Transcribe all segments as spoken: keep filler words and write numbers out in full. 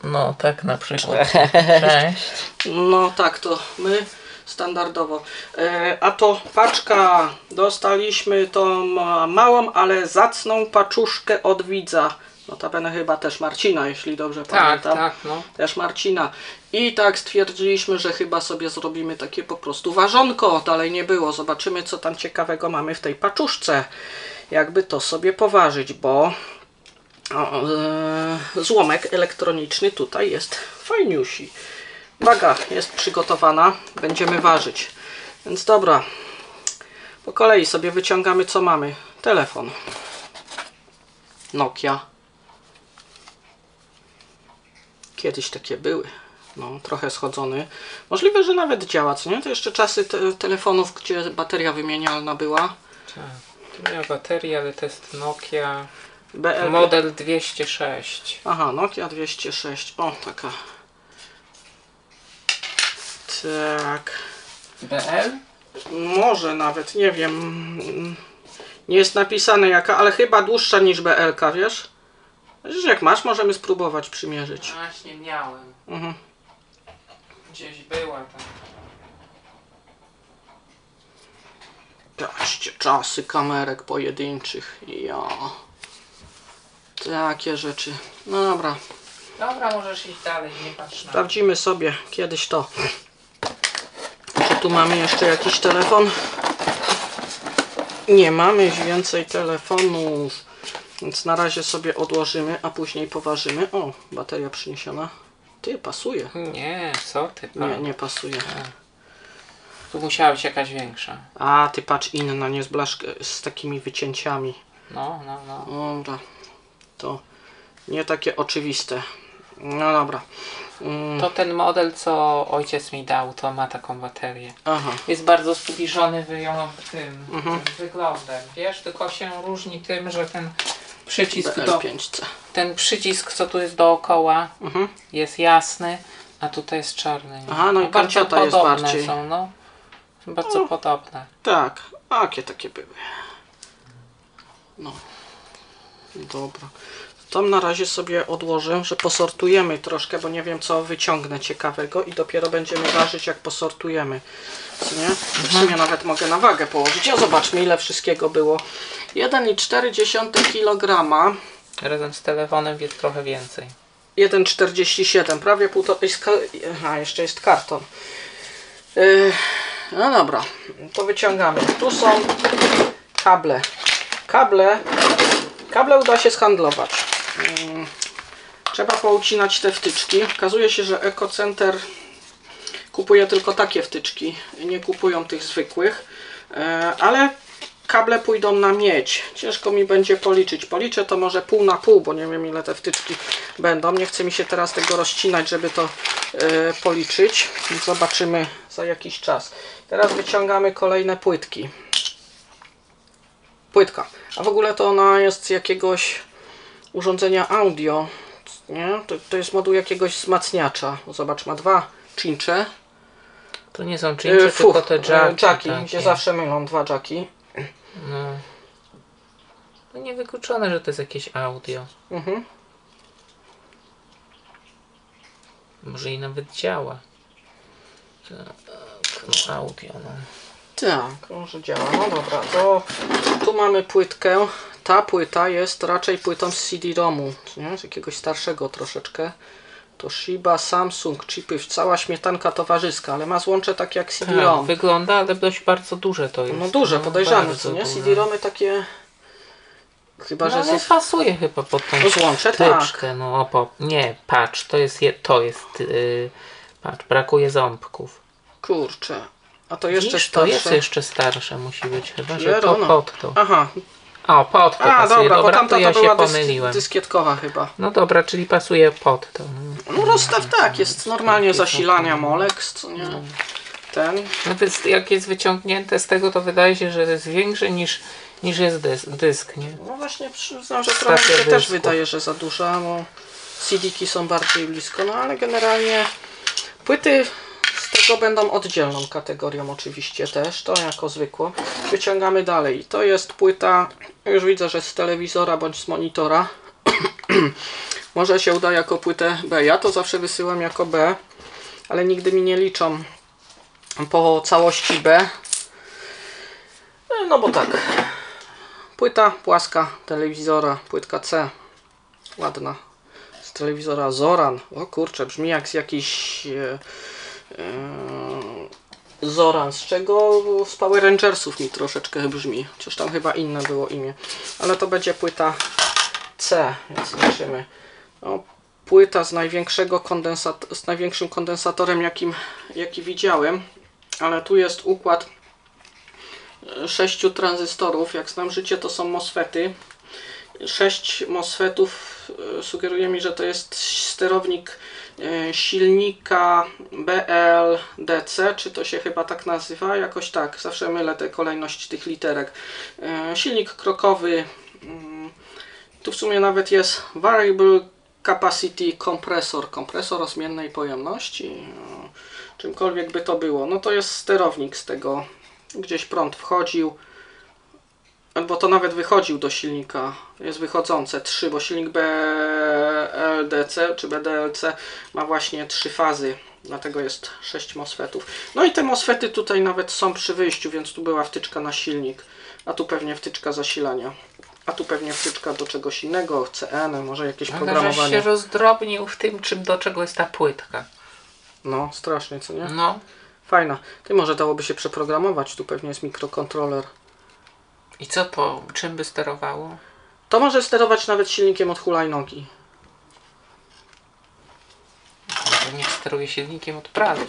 No tak na przykład. Cześć. No tak, to my standardowo. E, a to paczka, dostaliśmy tą małą, ale zacną paczuszkę od widza. Notabene chyba też Marcina, jeśli dobrze Tak, pamiętam. tak, no. Też Marcina. I tak stwierdziliśmy, że chyba sobie zrobimy takie po prostu ważonko. Dalej nie było. Zobaczymy, co tam ciekawego mamy w tej paczuszce. Jakby to sobie poważyć, bo o, e, złomek elektroniczny tutaj jest fajniusi. Waga jest przygotowana. Będziemy ważyć. Więc dobra. Po kolei sobie wyciągamy, co mamy. Telefon. Nokia. Kiedyś takie były. No, trochę schodzony. Możliwe, że nawet działa, co nie? To jeszcze czasy te telefonów, gdzie bateria wymienialna była. Tak. Tu miała baterię, ale to jest Nokia B L. model dwieście sześć. Aha, Nokia dwieście sześć. O, taka. Tak. B L? Może nawet, nie wiem. Nie jest napisane jaka, ale chyba dłuższa niż B L ka, wiesz? Wiesz, jak masz, możemy spróbować przymierzyć. Właśnie miałem. Mhm. Gdzieś była tam. Patrzcie, czasy kamerek pojedynczych. Ja. Takie rzeczy. No dobra. Dobra, możesz iść dalej, nie patrz na... Sprawdzimy sobie kiedyś to. Czy tu mamy jeszcze jakiś telefon? Nie mamy więcej telefonów. Więc na razie sobie odłożymy, a później poważymy. O, bateria przyniesiona. Ty, pasuje. Nie, co ty pan? Nie, nie pasuje. Tu musiała być jakaś większa. A, ty patrz, inna, nie z blaszk z takimi wycięciami. No, no, no. Dobra. To nie takie oczywiste. No dobra. Mm. To ten model, co ojciec mi dał, to ma taką baterię. Aha. Jest bardzo zbliżony wyjął tym, Mhm. tym wyglądem, wiesz, tylko się różni tym, że ten przycisk, B do, L pięć C. ten przycisk, co tu jest dookoła, Mhm. jest jasny, a tutaj jest czarny. Nie? Aha, no i bardzo kanciota jest podobne bardziej. są, no. Bardzo No. podobne. Tak, a jakie takie były. No. Dobra. Tam na razie sobie odłożę, że posortujemy troszkę, bo nie wiem, co wyciągnę ciekawego i dopiero będziemy ważyć, jak posortujemy. Co nie? W sumie nawet mogę na wagę położyć. A zobaczmy, ile wszystkiego było. jeden przecinek cztery kilograma. Razem z telefonem jest trochę więcej. jeden przecinek czterdzieści siedem, prawie półtorej. Aha, jeszcze jest karton. Yy, no dobra, to wyciągamy. Tu są kable. Kable. Kable uda się zhandlować. Yy, trzeba poucinać te wtyczki. Okazuje się, że Ecocenter kupuje tylko takie wtyczki. Nie kupują tych zwykłych. Yy, ale kable pójdą na miedź. Ciężko mi będzie policzyć. Policzę to może pół na pół, bo nie wiem, ile te wtyczki będą. Nie chce mi się teraz tego rozcinać, żeby to yy, policzyć. Zobaczymy za jakiś czas. Teraz wyciągamy kolejne płytki. Płytka. A w ogóle to ona jest z jakiegoś urządzenia audio. Nie? To, to jest moduł jakiegoś wzmacniacza. Zobacz, ma dwa czyncze. To nie są czyncze, Yy, tylko te jacki. jacki takie. się zawsze mylą, dwa jacki. No. To niewykluczone, że to jest jakieś audio. Mhm. Może i nawet działa. Tak, no audio, no. Tak, może działa. No dobra, to tu mamy płytkę. Ta płyta jest raczej płytą z C D romu, nie? Z jakiegoś starszego troszeczkę. Toshiba, Samsung, chipy, cała śmietanka towarzyska, ale ma złącze tak jak C D rom. Tak, wygląda, ale dość bardzo duże to jest. No duże, podejrzane, bardzo co nie? duże. C D romy takie... Chyba, No, że ale jest... pasuje chyba pod tą No złącze, tak. wtyczkę. No, po... Nie, patrz, to jest, je... to jest yy... patrz, brakuje ząbków. Kurczę. A to jeszcze Widzisz, starsze. to jest jeszcze starsze, musi być chyba, że Jero, to no. pod to. Aha. O, pod to A, pasuje, dobra, dobra, bo tamta to to ja była się dysk, pomyliłem. dyskietkowa chyba. No dobra, czyli pasuje pod to. No rozstaw tak, jest normalnie zasilania Molex, co nie? Ten. No to jest, jak jest wyciągnięte z tego, to wydaje się, że jest większe niż, niż jest dysk, dysk, nie? No właśnie przyznam, że trochę mi się dysków. też wydaje, że za duża, bo C D ki są bardziej blisko, no ale generalnie płyty z tego będą oddzielną kategorią oczywiście też, to jako zwykło. Wyciągamy dalej. To jest płyta, już widzę, że z telewizora bądź z monitora. Może się uda jako płytę B. Ja to zawsze wysyłam jako B, ale nigdy mi nie liczą po całości B. No bo tak. Płyta płaska telewizora, płytka C. Ładna. Z telewizora Zoran. O kurczę, brzmi jak z jakiś e, e, Zoran. Z czego? Z Power Rangersów mi troszeczkę brzmi. Chociaż tam chyba inne było imię. Ale to będzie płyta C, więc zobaczymy. No, płyta z, największego kondensat z największym kondensatorem, jakim, jaki widziałem. Ale tu jest układ sześciu tranzystorów. Jak znam życie, to są MOSFETy. Sześć MOSFETów sugeruje mi, że to jest sterownik silnika B L D C, czy to się chyba tak nazywa? Jakoś tak, zawsze mylę tę kolejność tych literek. Silnik krokowy. Tu w sumie nawet jest Variable Capacity Compressor, kompresor o zmiennej pojemności, czymkolwiek by to było. No to jest sterownik z tego, gdzieś prąd wchodził, albo to nawet wychodził do silnika, jest wychodzące trzy, bo silnik B L D C czy B D L C ma właśnie trzy fazy, dlatego jest sześć MOSFETów. No i te MOSFETy tutaj nawet są przy wyjściu, więc tu była wtyczka na silnik, a tu pewnie wtyczka zasilania. A tu pewnie wtyczka do czegoś innego, C N, może jakieś Ale programowanie. żeś się rozdrobnił w tym, czym do czego jest ta płytka. No, strasznie, co nie? No. Fajna. Ty, może dałoby się przeprogramować, tu pewnie jest mikrokontroler. I co po czym by sterowało? To może sterować nawet silnikiem od hulajnogi. Może niech steruje silnikiem od prawy.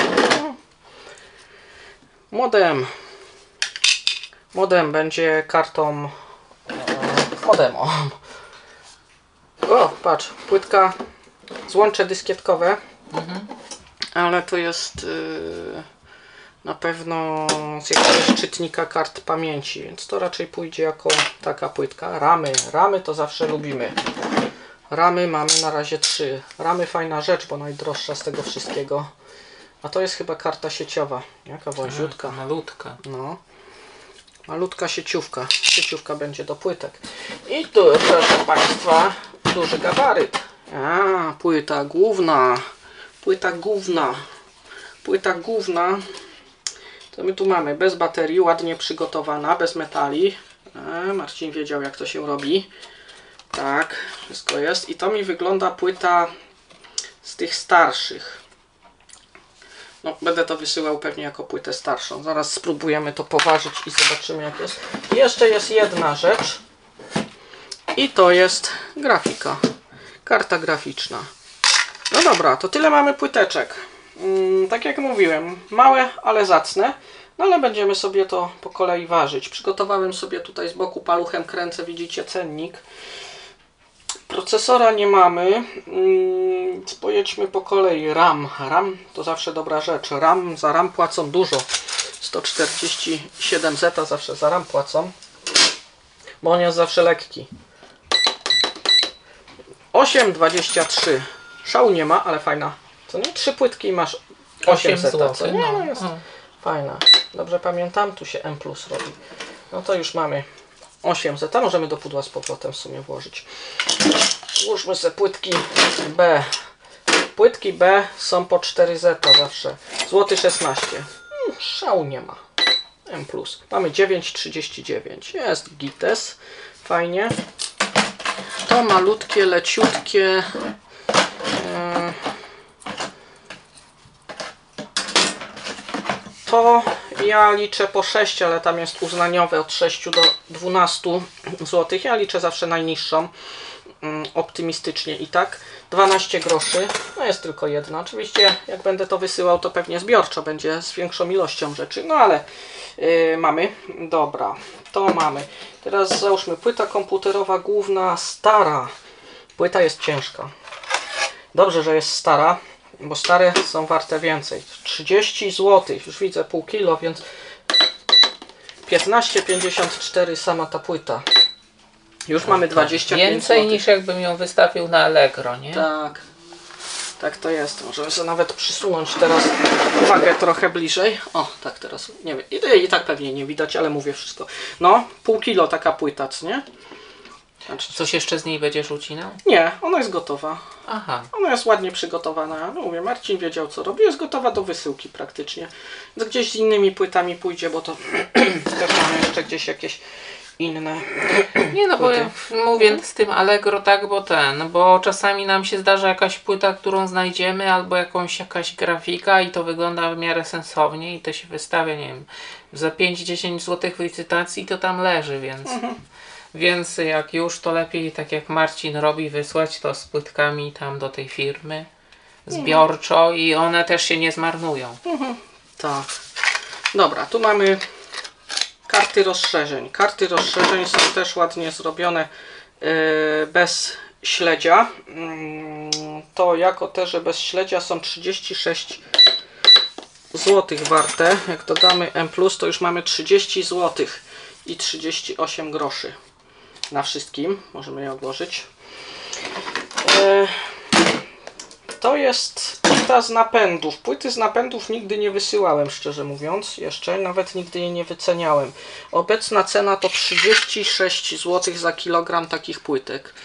Modem. Modem będzie kartą modem. O, o patrz, płytka, złącze dyskietkowe, mhm. Ale to jest yy, na pewno z jakiegoś czytnika kart pamięci, więc to raczej pójdzie jako taka płytka. Ramy, ramy to zawsze lubimy. Ramy mamy na razie trzy. Ramy fajna rzecz, bo najdroższa z tego wszystkiego. A to jest chyba karta sieciowa. Jaka wąziutka. Malutka. No. Malutka sieciówka. Sieciówka będzie do płytek. I tu, proszę Państwa, duży gabaryt. A, płyta główna. Płyta główna. Płyta główna. To my tu mamy bez baterii, ładnie przygotowana, bez metali. A, Marcin wiedział, jak to się robi. Tak, wszystko jest. I to mi wygląda płyta z tych starszych. No, będę to wysyłał pewnie jako płytę starszą. Zaraz spróbujemy to poważyć i zobaczymy, jak jest. I jeszcze jest jedna rzecz. I to jest grafika. Karta graficzna. No dobra, to tyle mamy płyteczek. Hmm, tak jak mówiłem, małe, ale zacne. No ale będziemy sobie to po kolei ważyć. Przygotowałem sobie tutaj z boku, paluchem kręcę, widzicie cennik. Procesora nie mamy. Hmm, pojedźmy po kolei. RAM. RAM to zawsze dobra rzecz. RAM, za RAM płacą dużo. sto czterdzieści siedem zeta zawsze za RAM płacą. Bo on jest zawsze lekki. osiem dwadzieścia trzy. Szału nie ma, ale fajna. Co nie? Trzy płytki i masz osiem zeta. Co nie? No jest no. Fajna. Dobrze pamiętam, tu się M plus robi. No to już mamy osiem zeta. Możemy do pudła z powrotem w sumie włożyć. Włóżmy sobie płytki B. Płytki B są po cztery zeta zawsze. Złoty szesnaście. Hmm, szału nie ma. M plus. Mamy dziewięć trzydzieści dziewięć. Jest gites. Fajnie. To malutkie, leciutkie. To ja liczę po sześć, ale tam jest uznaniowe od sześciu do dwunastu złotych. Ja liczę zawsze najniższą. Optymistycznie i tak. dwanaście groszy. No jest tylko jedna. Oczywiście jak będę to wysyłał, to pewnie zbiorczo będzie z większą ilością rzeczy. No ale yy, mamy. Dobra. To mamy. Teraz załóżmy płyta komputerowa główna stara. Płyta jest ciężka. Dobrze, że jest stara, bo stare są warte więcej. trzydzieści złotych. Już widzę pół kilo, więc piętnaście pięćdziesiąt cztery sama ta płyta. Już mamy dwadzieścia pięć więcej złotych. Niż jakbym ją wystawił na Allegro, nie? Tak. Tak to jest. Możemy sobie nawet przysunąć teraz wagę trochę bliżej. O, tak teraz. Nie wiem. I, I tak pewnie nie widać, ale mówię wszystko. No, pół kilo taka płyta, co nie? Znaczy, Coś jeszcze z niej będziesz ucinał? nie, ona jest gotowa. Aha. Ona jest ładnie przygotowana. No mówię, Marcin wiedział co robi. Jest gotowa do wysyłki praktycznie. Więc gdzieś z innymi płytami pójdzie, bo to też mamy jeszcze gdzieś jakieś inne. Nie no, bo płyty. ja mówię z tym Allegro tak, bo ten, bo czasami nam się zdarza jakaś płyta, którą znajdziemy, albo jakąś jakaś grafika i to wygląda w miarę sensownie i to się wystawia, nie wiem, za pięć dziesięć złotych w licytacji to tam leży, więc Mhm. więc jak już to lepiej, tak jak Marcin robi, wysłać to z płytkami tam do tej firmy zbiorczo i one też się nie zmarnują. Mhm. Tak. Dobra, tu mamy karty rozszerzeń. Karty rozszerzeń są też ładnie zrobione yy, bez śledzia. Yy, to jako te, że bez śledzia są trzydzieści sześć złotych warte. Jak dodamy M plus, to już mamy trzydzieści złotych i trzydzieści osiem groszy na wszystkim. Możemy je odłożyć. Yy, To jest płyta z napędów. Płyty z napędów nigdy nie wysyłałem, szczerze mówiąc. Jeszcze nawet nigdy jej nie wyceniałem. Obecna cena to trzydzieści sześć złotych za kilogram takich płytek.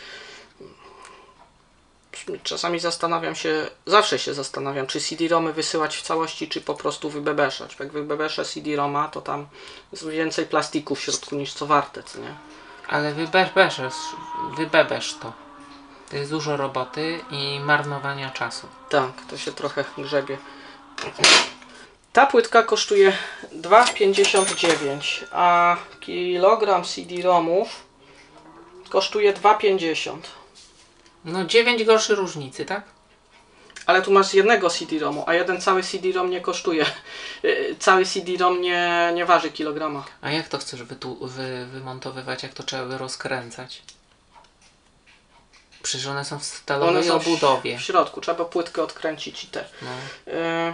Czasami zastanawiam się, zawsze się zastanawiam, czy C D-romy wysyłać w całości, czy po prostu wybebeszać. Jak wybebeszę C D-roma, to tam jest więcej plastiku w środku niż co warte, co nie? Ale wybebesz, wybebesz to. To jest dużo roboty i marnowania czasu. Tak, to się trochę grzebie. Ta płytka kosztuje dwa pięćdziesiąt dziewięć, a kilogram C D-romów kosztuje dwa pięćdziesiąt. No dziewięć groszy różnicy, tak? Ale tu masz z jednego C D-romu, a jeden cały C D-rom nie kosztuje. Yy, Cały C D-rom nie, nie waży kilograma. A jak to chcesz wytu- wy- wymontowywać, jak to trzeba by rozkręcać? Przecież one są w stalowej One są w, obudowie. w środku, trzeba płytkę odkręcić i te. No. Yy,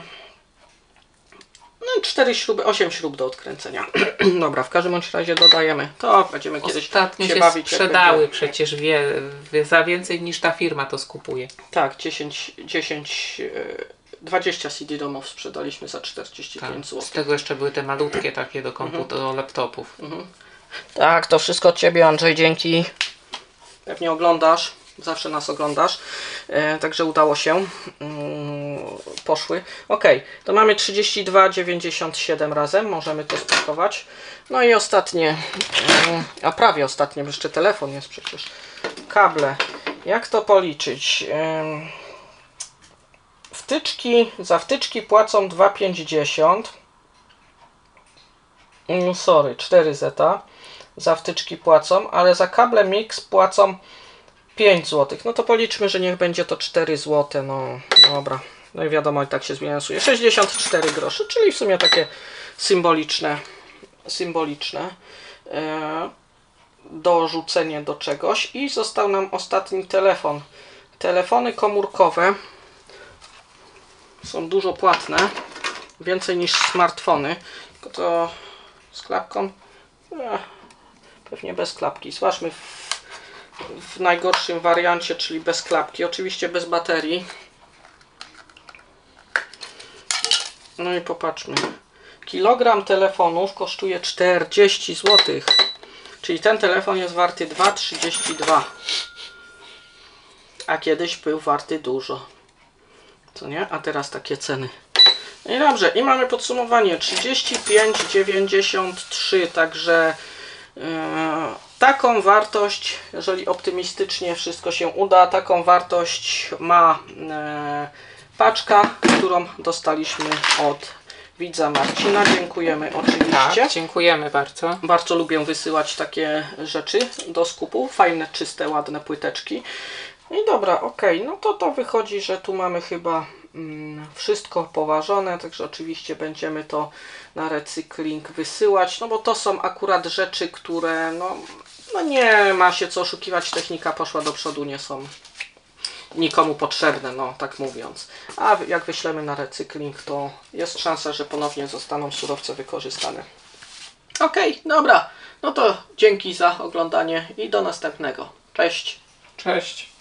No i cztery śruby, osiem śrub do odkręcenia. Dobra, w każdym bądź razie dodajemy. To będziemy kiedyś Ostatnio się, się, bawić. jak sprzedały będzie. przecież wie, wie, za więcej niż ta firma to skupuje. Tak, dziesięć, dziesięć, yy, dwadzieścia C D-romów sprzedaliśmy za czterdzieści pięć Tak. Z złotych. tego jeszcze były te malutkie takie do komputerów, do laptopów. Mhm. Tak, to wszystko od Ciebie, Andrzej, dzięki. Pewnie oglądasz, zawsze nas oglądasz, e, także udało się. Mm, poszły. Ok, to mamy trzydzieści dwa dziewięćdziesiąt siedem razem, możemy to spakować. No i ostatnie, mm, a prawie ostatnie, bo jeszcze telefon jest przecież. Kable. Jak to policzyć? Ym, wtyczki, za wtyczki płacą dwa pięćdziesiąt. Mm, sorry, cztery zeta. Za wtyczki płacą, ale za kable mix płacą pięć złotych. No to policzmy, że niech będzie to cztery złote. No dobra. No i wiadomo, i tak się zbilansuje. sześćdziesiąt cztery grosze, czyli w sumie takie symboliczne, symboliczne e, dorzucenie do czegoś. I został nam ostatni telefon. Telefony komórkowe są dużo płatne. Więcej niż smartfony. Tylko to z klapką. E, pewnie bez klapki. Zobaczmy w, w najgorszym wariancie, czyli bez klapki. Oczywiście bez baterii. No i popatrzmy. Kilogram telefonów kosztuje czterdzieści złotych. Czyli ten telefon jest warty dwa trzydzieści dwa. A kiedyś był warty dużo. Co nie? A teraz takie ceny. No i dobrze. I mamy podsumowanie. trzydzieści pięć dziewięćdziesiąt trzy. Także yy, taką wartość, jeżeli optymistycznie wszystko się uda, taką wartość ma yy, paczka, którą dostaliśmy od widza Marcina. Dziękujemy oczywiście. Tak, dziękujemy bardzo. Bardzo lubię wysyłać takie rzeczy do skupu. Fajne, czyste, ładne płyteczki. I dobra, ok, no to to wychodzi, że tu mamy chyba mm, wszystko poważone, także oczywiście będziemy to na recykling wysyłać, no bo to są akurat rzeczy, które no, no nie ma się co oszukiwać, technika poszła do przodu, nie są nikomu potrzebne, no tak mówiąc. A jak wyślemy na recykling, to jest szansa, że ponownie zostaną surowce wykorzystane. Ok, dobra, no to dzięki za oglądanie i do następnego. Cześć! Cześć.